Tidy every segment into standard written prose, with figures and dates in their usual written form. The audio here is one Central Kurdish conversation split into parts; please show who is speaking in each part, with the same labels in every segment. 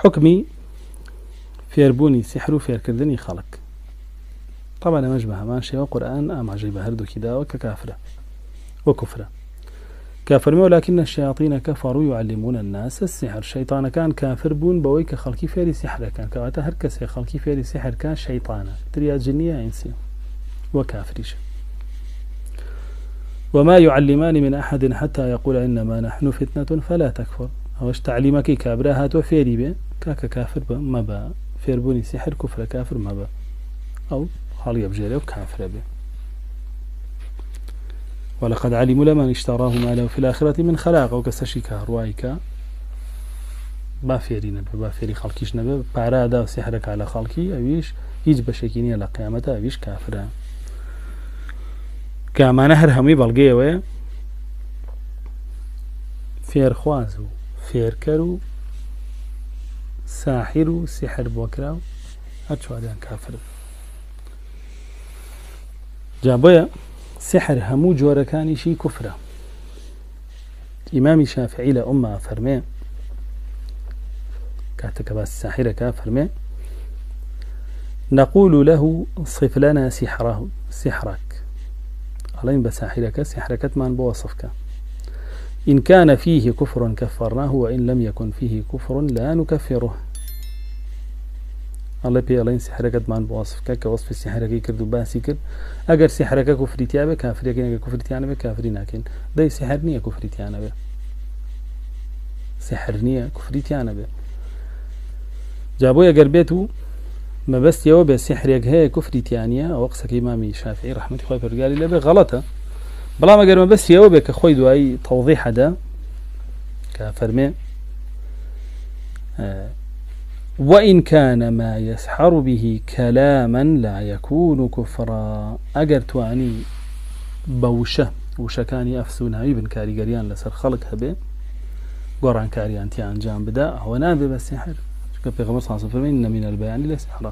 Speaker 1: حكمي فێربوونی سحر و فێرکردنی خەڵک. طبعا ئەمەش بە هەمان شێوە قورئان ئاماژەی بە هەردووکی داوە کە کافرە وكفرة. كافر ولكن الشياطين كفروا يعلمون الناس السحر. شيطان كان كافر بون بويك خلقي فيري سحر كان كواتا هركس خلقي فيري سحر كان شيطانا تريا جنية إنسي وكافريش. وما يعلمان من أحد حتى يقول إنما نحن فتنة فلا تكفر. هوش تعليمك كابراهات وفيري به كافر ما با فيربوني سحر كفر كافر ما با أو خالي بجيري وكافر به. ولقد علموا لمن اشتراه ما له في الآخرة من خلاق وكسشي كهروايك بافيري نبي بافيري خلقيش نبي بارادا وسحرك على خلقي أويش هيج بشكيني على قيامته أويش كافرة كما نهر همي بلقيه فير خوازو فير كرو ساحر سحر بوكراو هاتشو هذا كافر. جابويا سحر همو جوركاني شي كفرة. إمام الشافعي لأمة فرمي كاتك بس ساحرك فرمي نقول له صف لنا سحرك عليهم بساحرك سحرك من بوصفك إن كان فيه كفر كفرناه وإن لم يكن فيه كفر لا نكفره. الله بيالين سحرك من بوصفك كوصف السحرك كردو باسي كرد اگر سحرك كفريتي ابي كافر يكن كفريتي انا كافرين لكن داي سحرنيه كفريتي انا به سحرنيه كفريتي انا به جابوا يا قربيتو ما بس يو بسحرك هي كفريتي انيا او قصك امام الشافعي رحمه الله قال لي غلطه بلا ما قال ما بس يو بك خوي دواي توضيح هذا كفرمي وإن كان ما يسحر به كلاما لا يكون كفرا. أجر تواني بوشة وشكاني أفسونا ابن كاريجريان لسر خلق هبه قران كاريان تيان جام بدا هو نابي بالسحر في غمر صلى الله عليه وسلم إن من البيان لسحرا.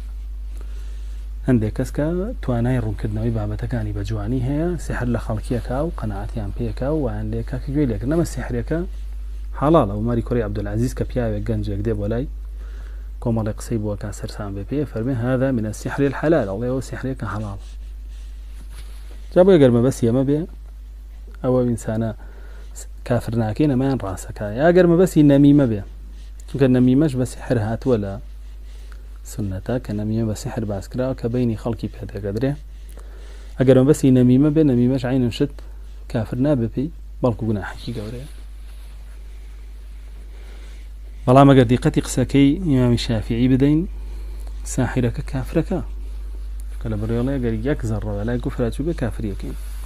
Speaker 1: عندك كسكا تواناي ركدنا بابتكاني بجواني هي سحر لخلقيك أو قناعتي عن بيك أو عندك كجويلك إنما السحرك حلال. أو ماري كوري عبد العزيز كبيا وجنج يكذب ولاي كما قصيب وكاسر سام بي فرمي هذا من السحر الحلال الله هو سحر حلال. جابوا يقرب بس يا ما بي أو إنسان كافر ناكين ما راسك يا قرب بس النميمة بي شو كان نميمش بس سحر هات ولا سنتك كنميمة بس سحر باسكرا كبيني خلقي بهذا قدره أقرب بس النميمة بي نميمش عين شت كافر نابي بي بلكو جناح حقيقة وريه. والله ما قد دقتي قساكي إمام الشافعي بدين ساحرك كافرك قال بريالله قال يكزر ولا كفرات شو كافر يكين